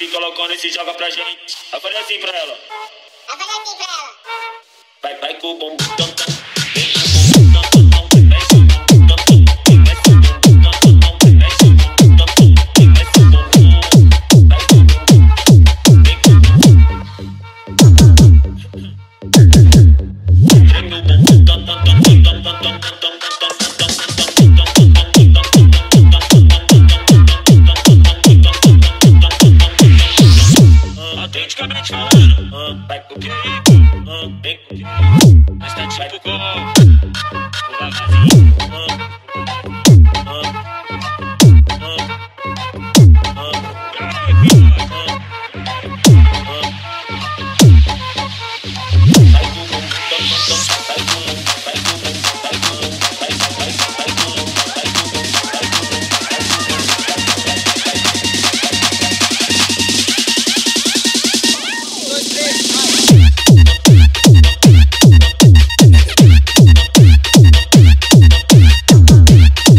fica loucona e se joga pra gente. Eu falei assim pra ela. Vai com o bumbum tam tam. Autenticamente falando, vai com o perigo, vem com o perigo, mas tá tipo com o vagazinho.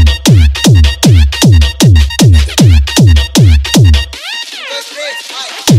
Vai.